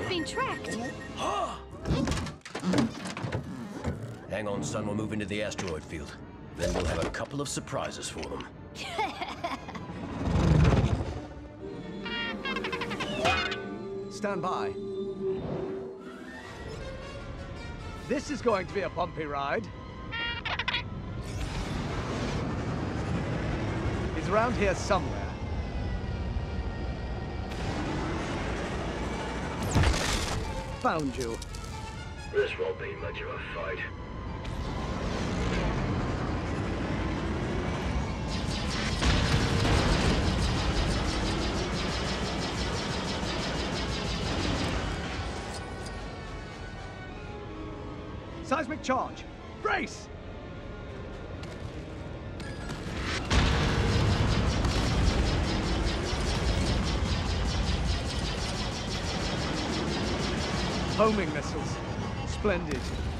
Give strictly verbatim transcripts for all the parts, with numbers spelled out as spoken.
We've been tracked. Hang on, son. We'll move into the asteroid field. Then we'll have a couple of surprises for them. Stand by. This is going to be a bumpy ride. He's around here somewhere. Found you. This won't be much of a fight. Seismic charge. Brace! Homing missiles. Splendid.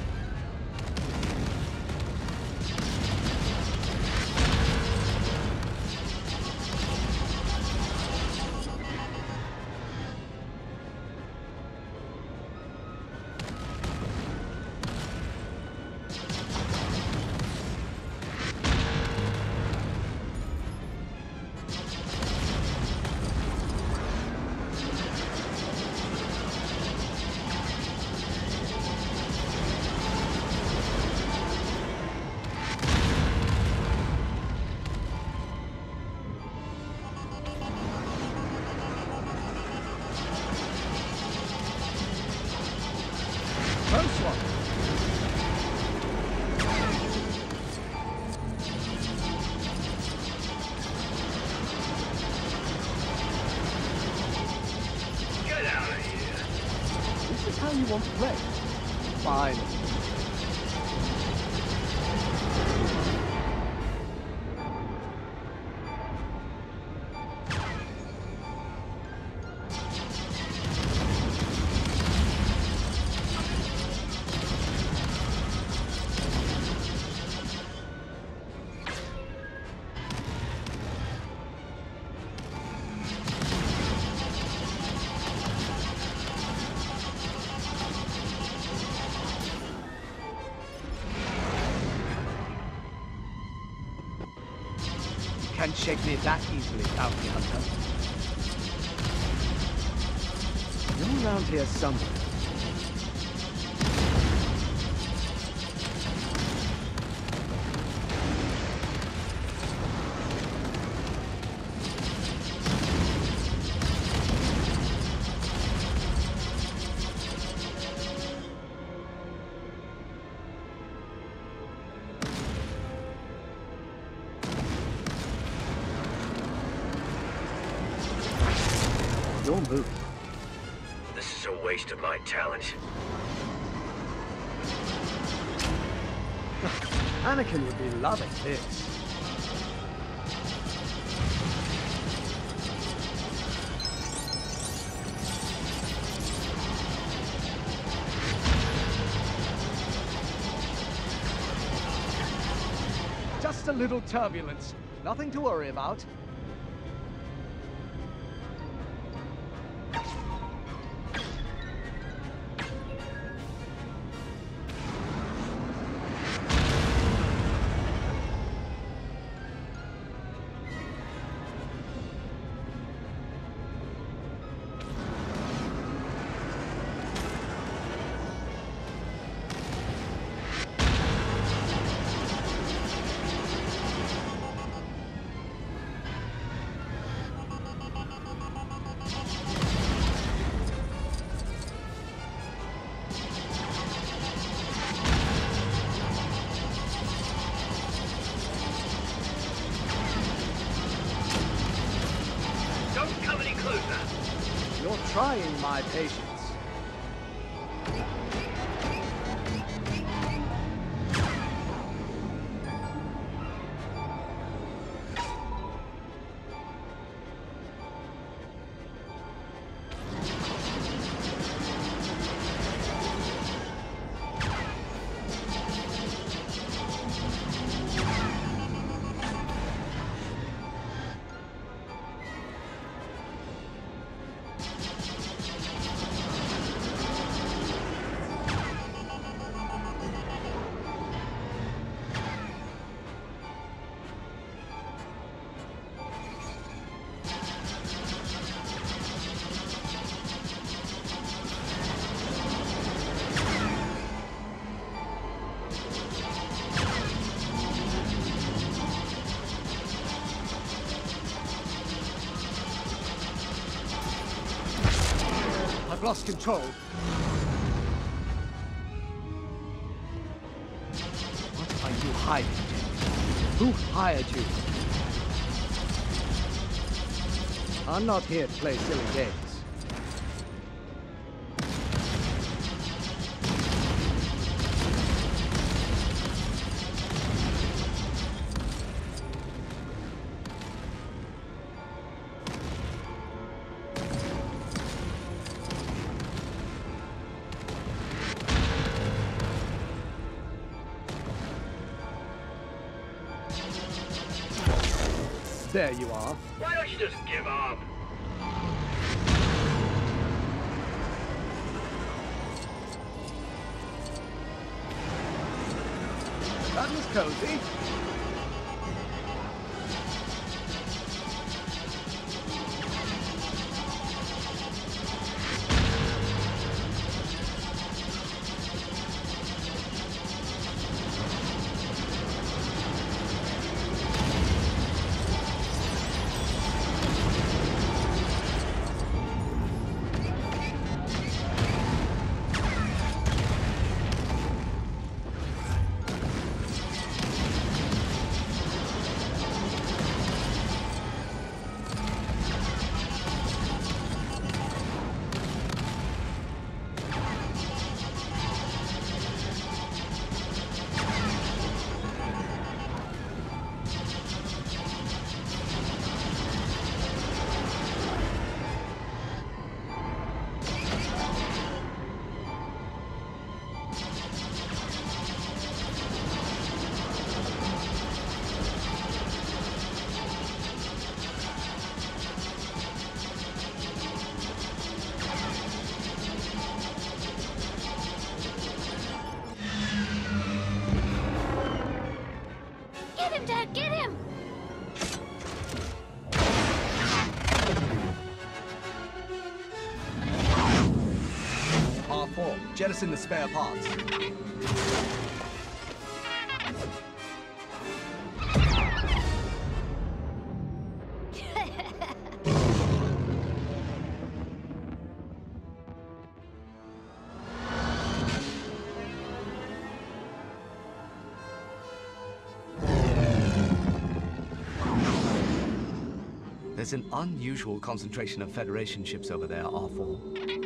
How you want to play? Fine. Can't shake me that easily, bounty hunter. You're around here somewhere. Your move. This is a waste of my talent. Anakin would be loving this. Just a little turbulence. Nothing to worry about. You're trying my patience. lost control. What are you hiding? Who hired you? I'm not here to play silly games. There you are. Why don't you just give up? That was cozy. Dad, get him! R four, jettison the spare parts. There's an unusual concentration of Federation ships over there, R four.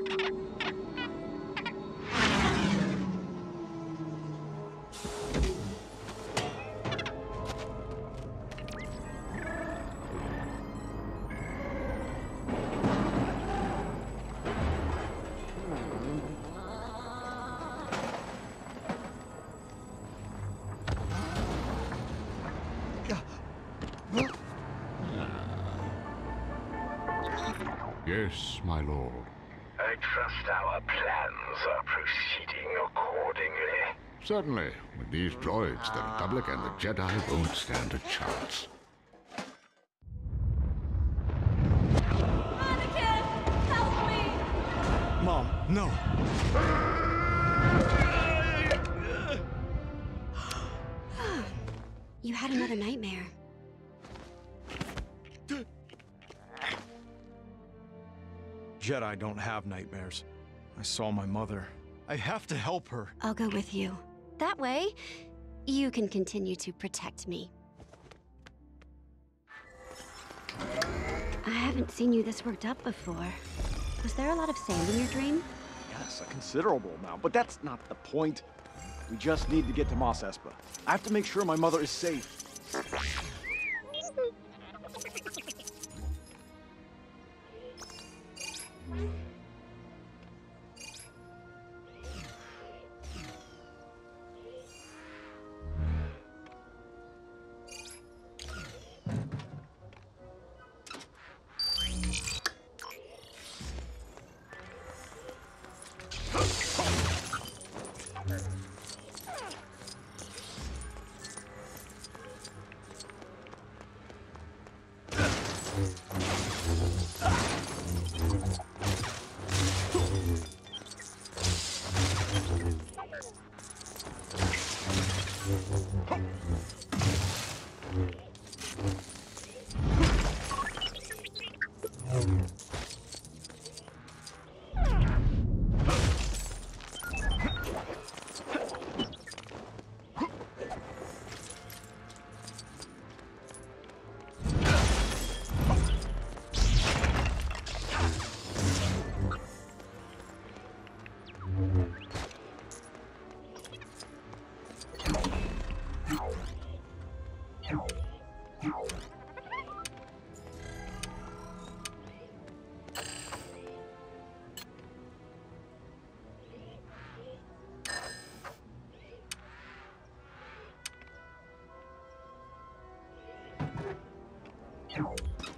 Yes, my lord. I trust our plans are proceeding accordingly. Certainly. With these droids, the Republic and the Jedi won't stand a chance. Anakin! Help me! Mom, no! You had another nightmare. Jedi don't have nightmares. I saw my mother. I have to help her. I'll go with you. That way, you can continue to protect me. I haven't seen you this worked up before. Was there a lot of sand in your dream? Yes, a considerable amount, but that's not the point. We just need to get to Mos Espa. I have to make sure my mother is safe.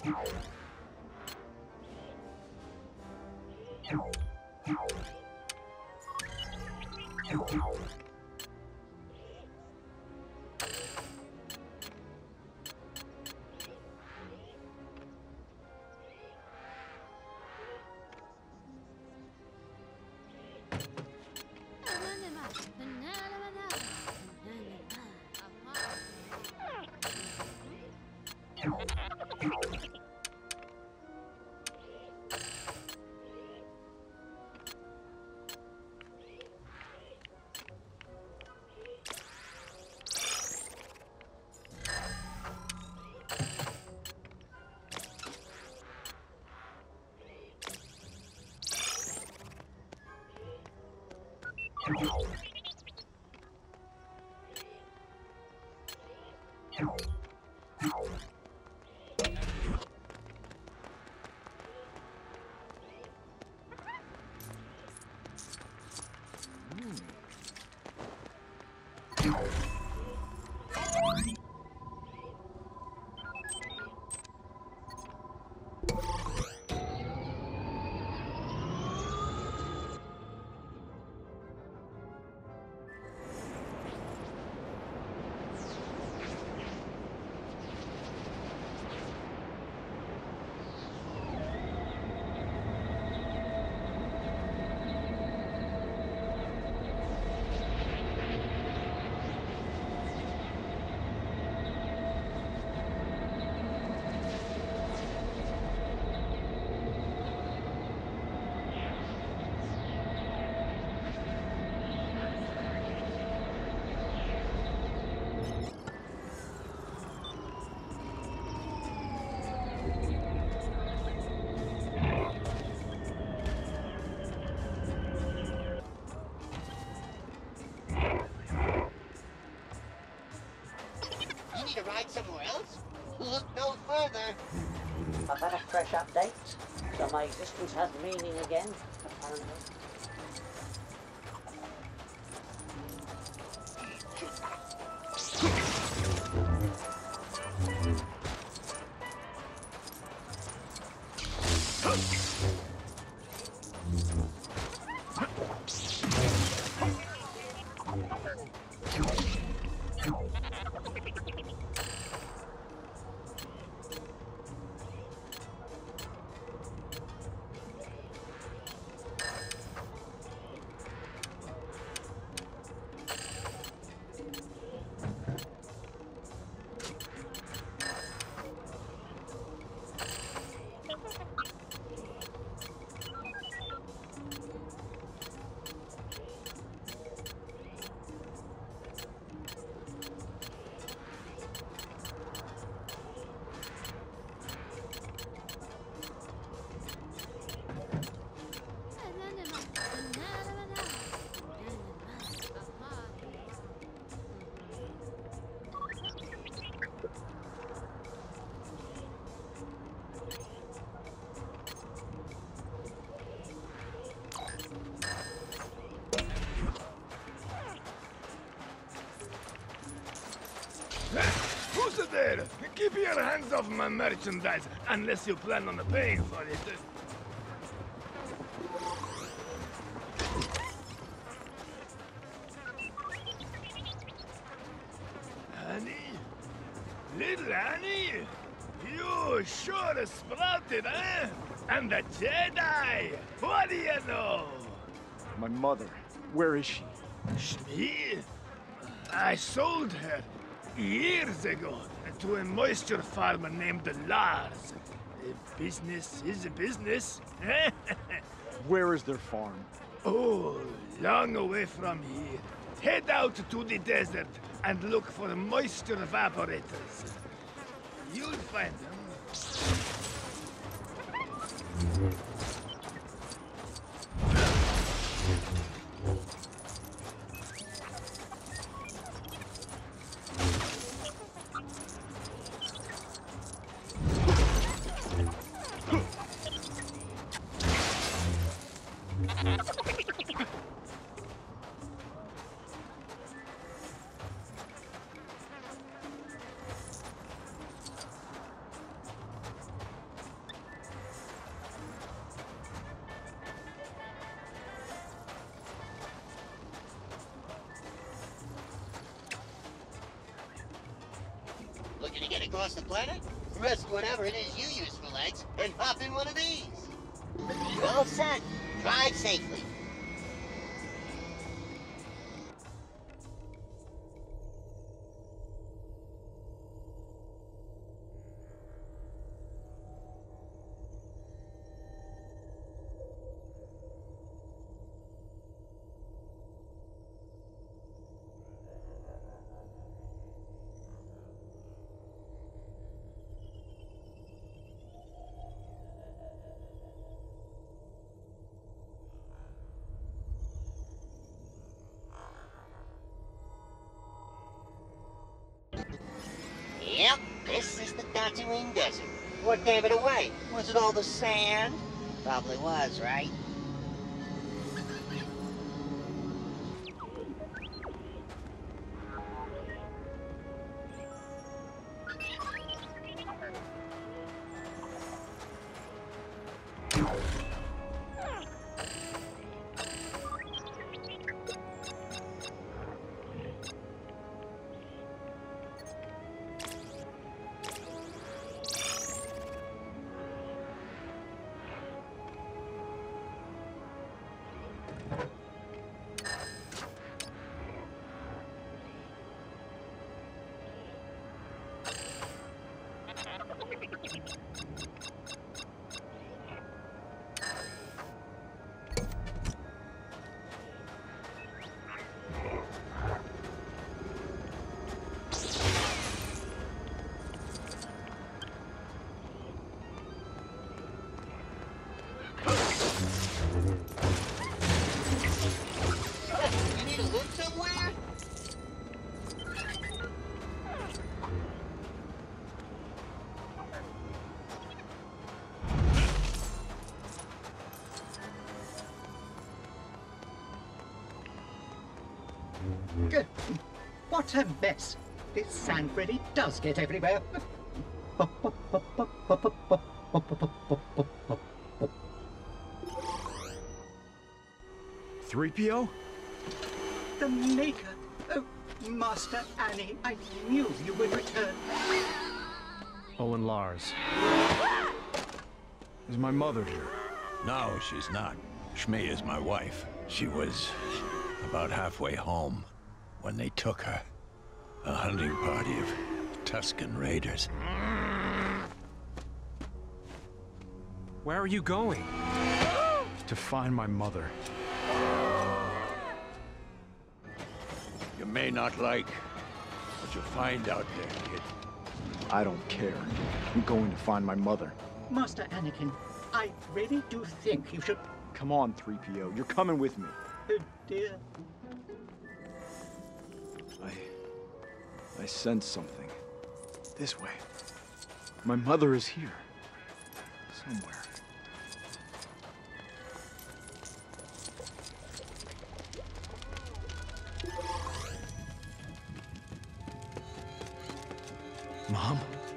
You need to ride somewhere else? Look no further. I've had a fresh update, so my existence has meaning again, apparently. Who's there? Keep your hands off my merchandise, unless you plan on paying for it. Annie? Little Annie? You sure sprouted, eh? And the Jedi! What do you know? My mother. Where is she? Me? I sold her years ago to a moisture farmer named Lars. Business is a business. Where is their farm? Oh, long away from here. Head out to the desert and look for moisture evaporators. You'll find them. across the planet, rest whatever it is you use for legs, and hop in one of these. You're all set. Drive safely. Yep, this is the Tatooine Desert. What gave it away? Was it all the sand? Probably was, right? You need a look somewhere? Good. What a mess. This sand really does get everywhere. three P O? The Maker. Oh, Master Annie, I knew you would return. Oh, and Lars. Is my mother here? No, she's not. Shmi is my wife. She was about halfway home when they took her. A hunting party of Tusken raiders. Where are you going? To find my mother. You may not like what you find out there, kid. I don't care. I'm going to find my mother. Master Anakin, I really do think you should... Come on, three P O. You're coming with me. Oh, dear. I... I sense something. This way. My mother is here. Somewhere. Mom?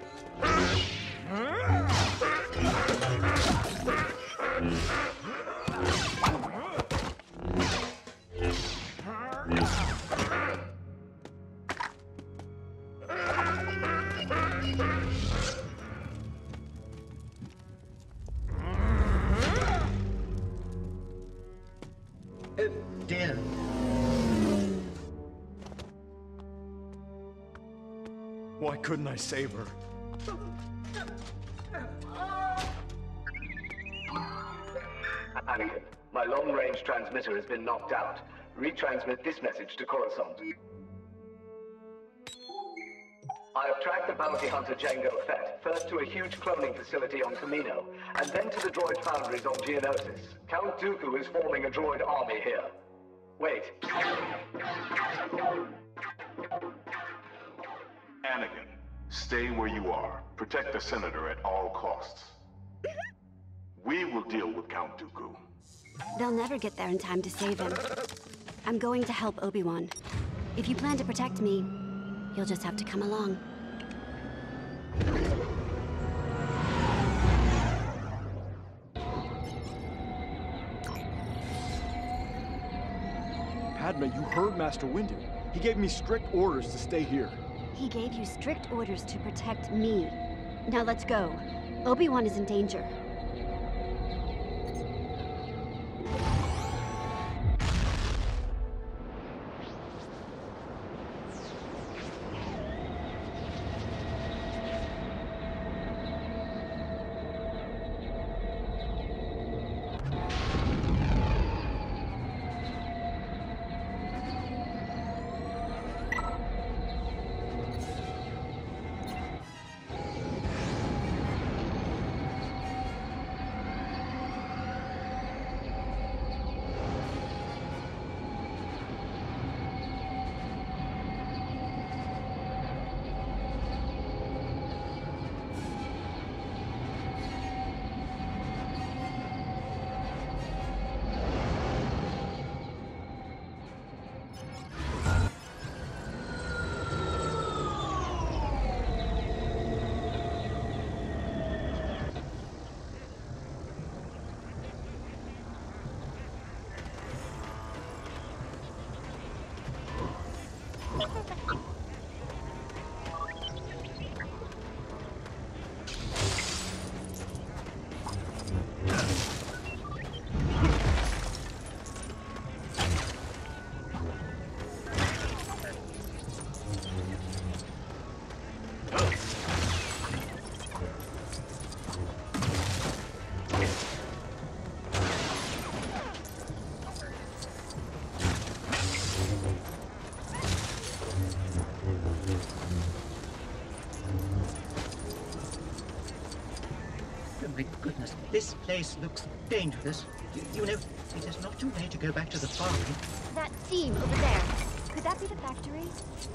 Oh, dear. Why couldn't I save her? Anakin, my long-range transmitter has been knocked out. Retransmit this message to Coruscant. I have tracked the bounty hunter Jango Fett, first to a huge cloning facility on Kamino, and then to the droid foundries on Geonosis. Count Dooku is forming a droid army here. Wait. Anakin, stay where you are. Protect the Senator at all costs. We will deal with Count Dooku. They'll never get there in time to save him. I'm going to help Obi-Wan. If you plan to protect me, you'll just have to come along. Padme, you heard Master Windu. He gave me strict orders to stay here. He gave you strict orders to protect me. Now let's go. Obi-Wan is in danger. My goodness, this place looks dangerous. You, you know, it is not too late to go back to the farm. That seam over there. Could that be the factory?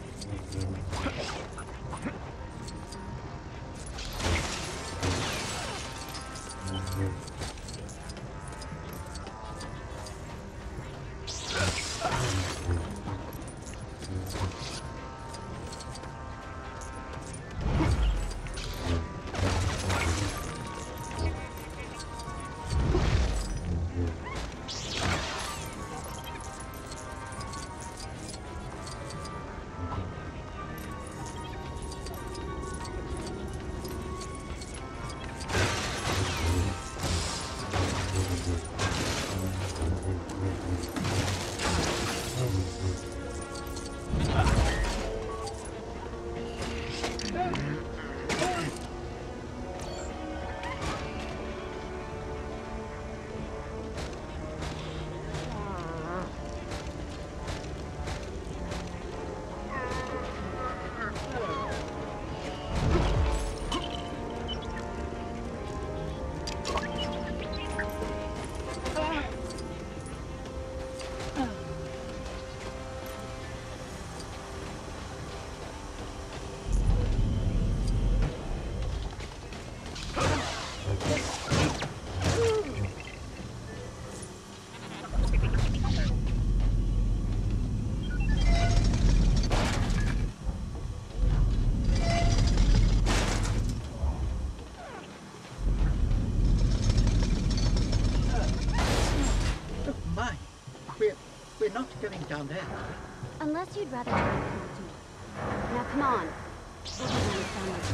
We're not going down there. Unless you'd rather try and come to me. Now come on. Obi-Wan found us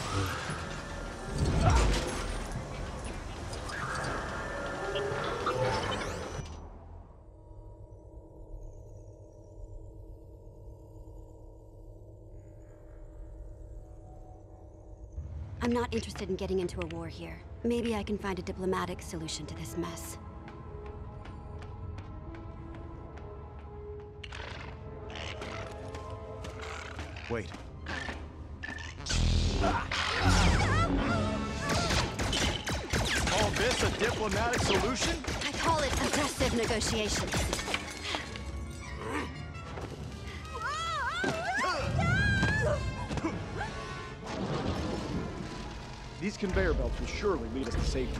I'm not interested in getting into a war here. Maybe I can find a diplomatic solution to this mess. Wait. All this a diplomatic solution? I call it aggressive negotiations. These conveyor belts will surely lead us to safety.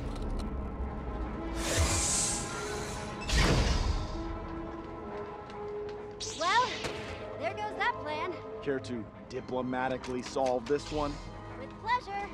Well, there goes that plan. Care to diplomatically solve this one? With pleasure.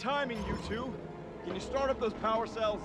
timing, you two. Can you start up those power cells?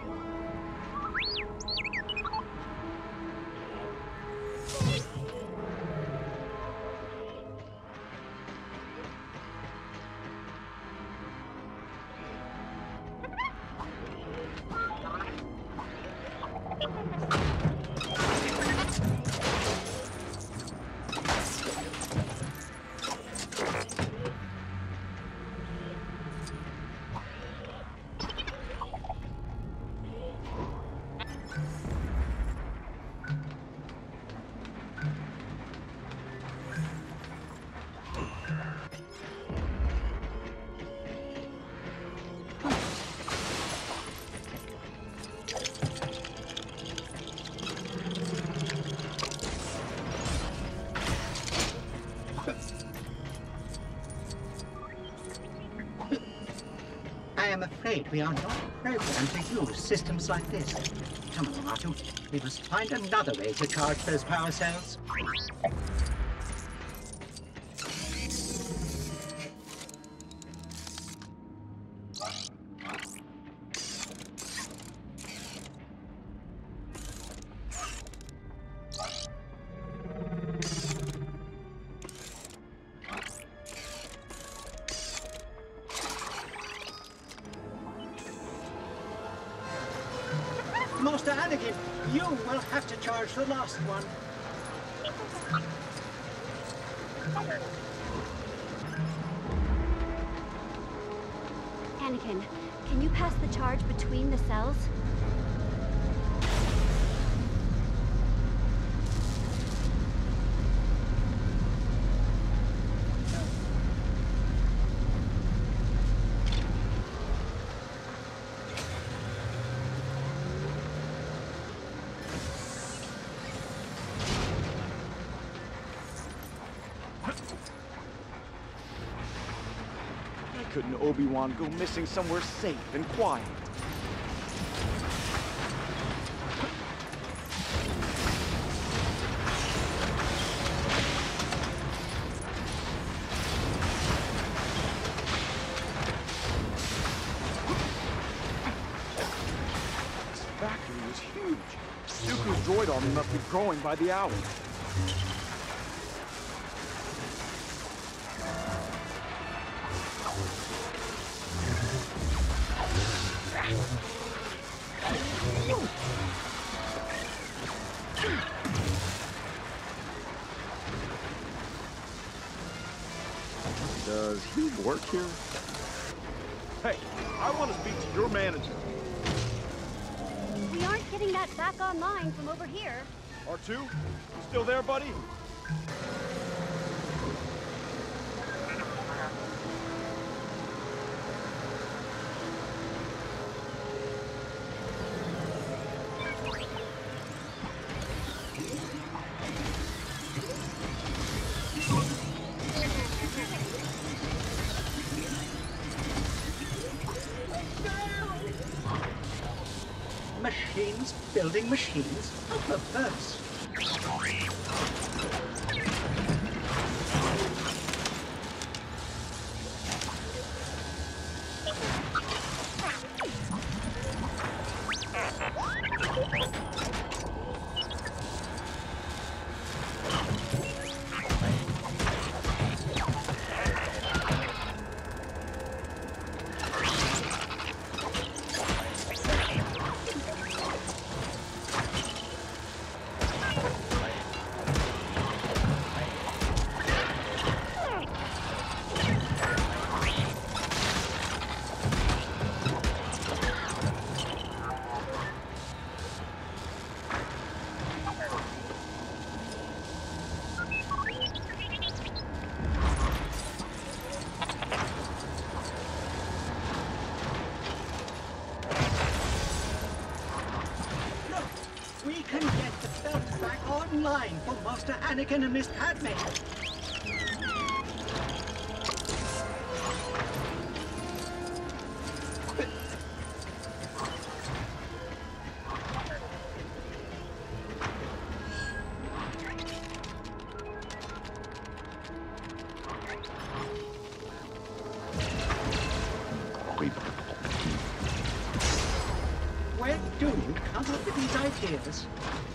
I am afraid we are not programmed to use systems like this. Come on, R two. We must find another way to charge those power cells. Master Anakin, you will have to charge the last one. Anakin, can you pass the charge between the cells? Couldn't Obi-Wan go missing somewhere safe and quiet? This factory is huge. Dooku's droid army must be growing by the hour. Does he work here? Hey, I want to speak to your manager. We aren't getting that back online from over here. R two? You still there, buddy? Machines building machines? How perverse. Line for Master Anakin and Miss Padme. where do you come up with these ideas?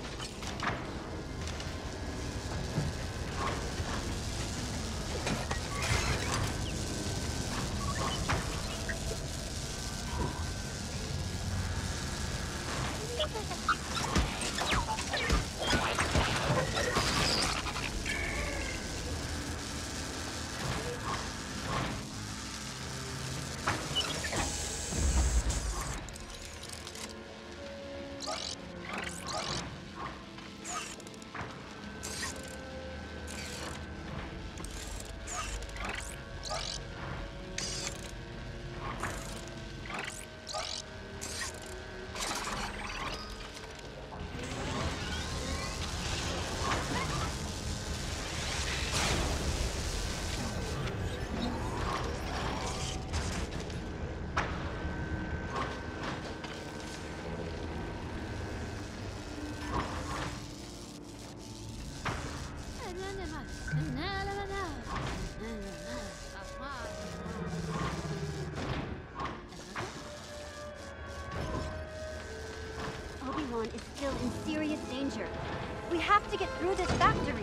Obi-Wan is still in serious danger. We have to get through this factory.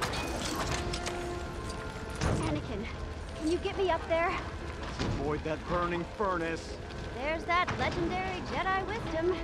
Anakin, can you get me up there? Avoid that burning furnace. There's that legendary Jedi wisdom.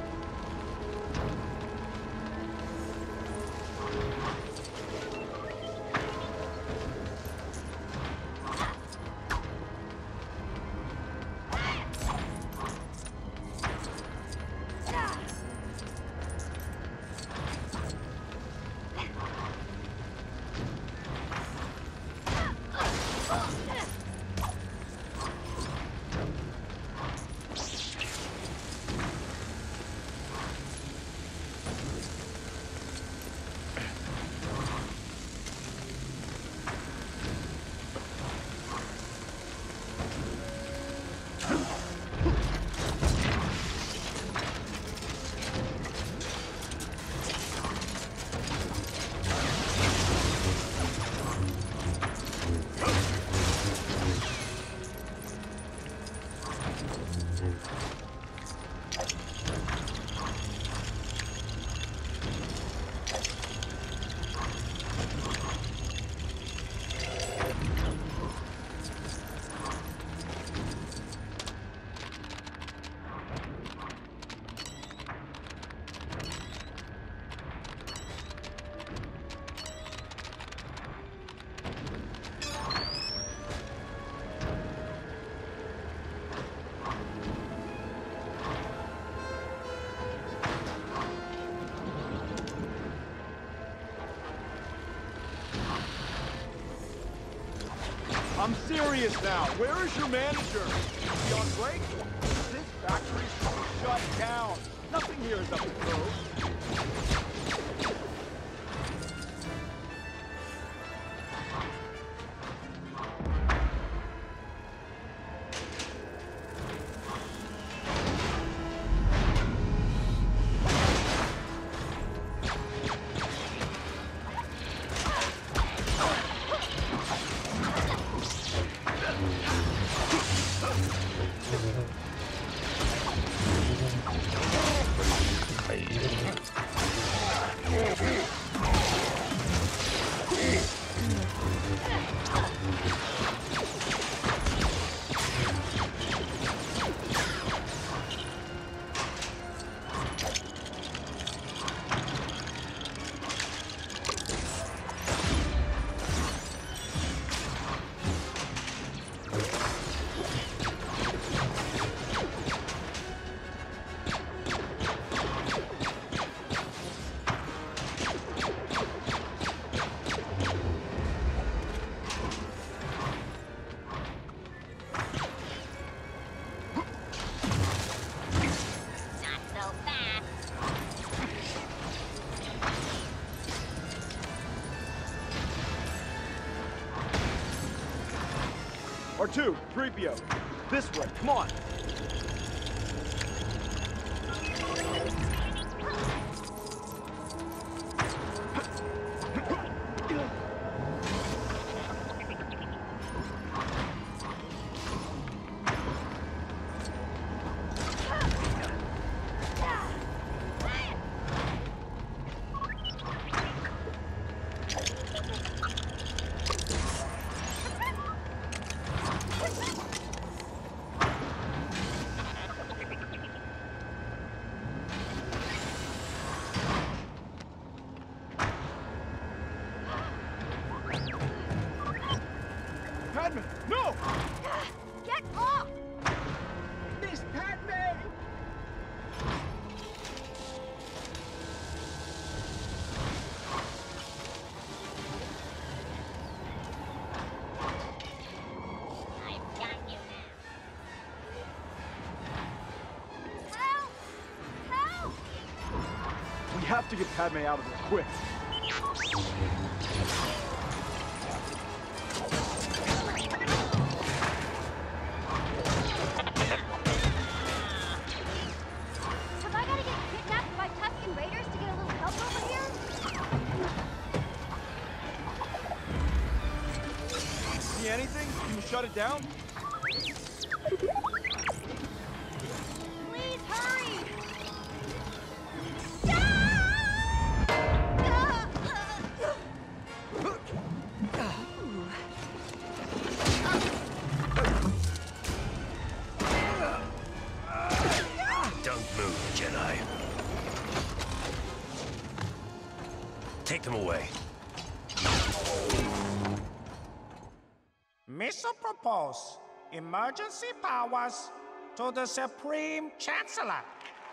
I'm serious now. Where is your manager? Is he on break? This factory should be shut down. Nothing here is up to code. R two, three P O. This way, come on. have to get Padme out of there quick. Have I gotta get kidnapped by Tusken Raiders to get a little help over here? See anything? Can you shut it down? Please hurry! Don't move, Jedi. Take them away. Mission propose emergency powers to the Supreme Chancellor.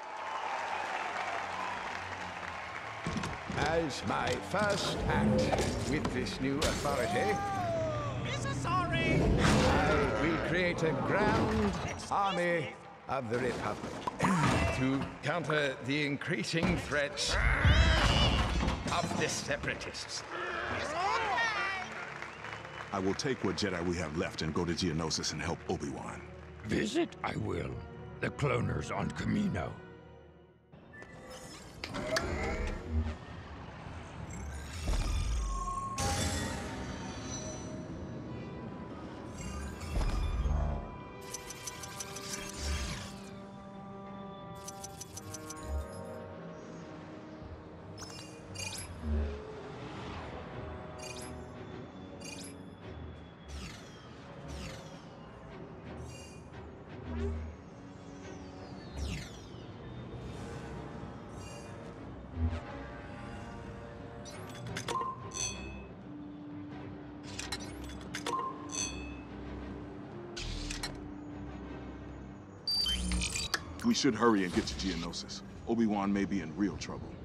As my first act with this new authority, Mister Sorry. I will create a grand army of the Republic to counter the increasing threats of the Separatists. I will take what Jedi we have left and go to Geonosis and help Obi-Wan. Visit I will. The cloners on Camino. We should hurry and get to Geonosis. Obi-Wan may be in real trouble.